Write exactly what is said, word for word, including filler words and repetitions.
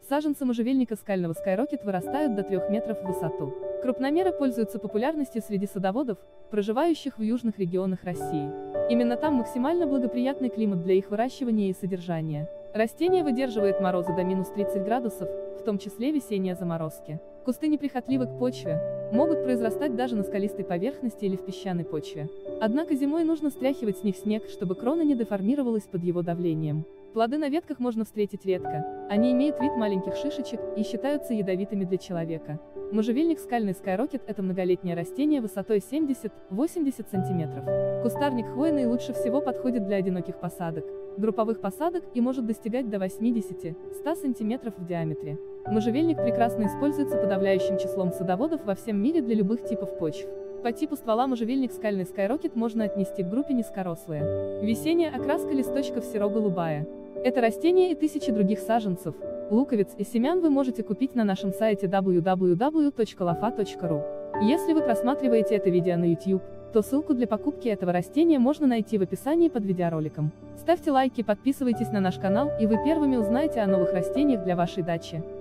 Саженцы можжевельника скального Skyrokit вырастают до трёх метров в высоту. Крупномеры пользуются популярностью среди садоводов, проживающих в южных регионах России. Именно там максимально благоприятный климат для их выращивания и содержания. Растение выдерживает морозы до минус тридцати градусов, в том числе весенние заморозки. Кусты неприхотливы к почве, могут произрастать даже на скалистой поверхности или в песчаной почве. Однако зимой нужно стряхивать с них снег, чтобы крона не деформировалась под его давлением. Плоды на ветках можно встретить редко, они имеют вид маленьких шишечек и считаются ядовитыми для человека. Можжевельник скальный Skyrokit – это многолетнее растение высотой семьдесят-восемьдесят сантиметров. Кустарник хвойный лучше всего подходит для одиноких посадок, групповых посадок и может достигать до восьмидесяти-ста сантиметров в диаметре. Можжевельник прекрасно используется подавляющим числом садоводов во всем мире для любых типов почв. По типу ствола можжевельник скальный Skyrokit можно отнести к группе низкорослые. Весенняя окраска листочков серо-голубая. Это растение и тысячи других саженцев, луковиц и семян вы можете купить на нашем сайте дабл ю дабл ю дабл ю точка лофа точка ру. Если вы просматриваете это видео на YouTube, то ссылку для покупки этого растения можно найти в описании под видеороликом. Ставьте лайки, подписывайтесь на наш канал, и вы первыми узнаете о новых растениях для вашей дачи.